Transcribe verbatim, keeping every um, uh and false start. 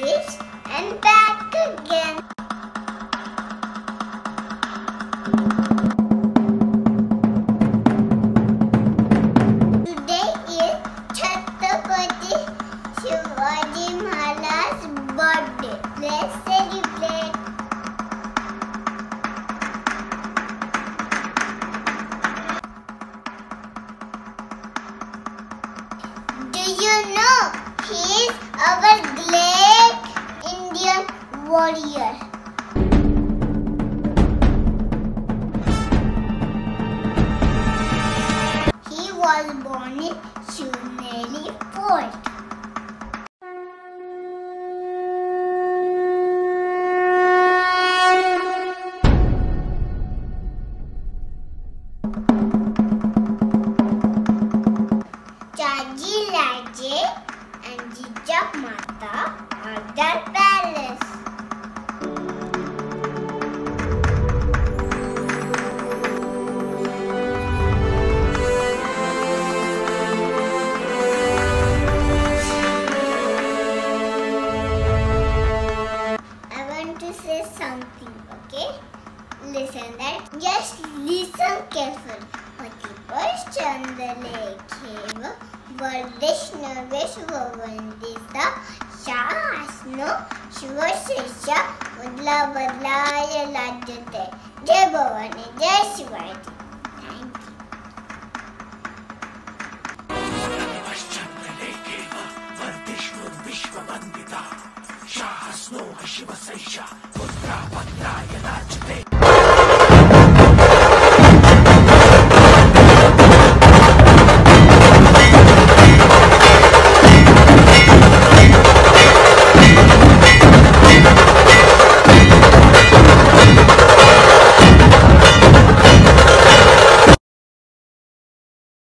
English and back again. Today is Chhatrapati Shivaji Maharaj's birthday. Let's celebrate. Do you know he is our great Indian warrior? He was born in Shivneri Fort. Chaji Raje and Jijak Mata are their palace. I want to say something, okay? Listen that. Just listen carefully. Chandalekhev Vardishnavisvavandita Shahasno Shivasesha Badla Badlaya Lajate. Jai Bhavani, Jai Shivaji. Thank Chandalekhev Vardishnavisvavandita Shahasno Shivasesha Badla Badlaya Lajate.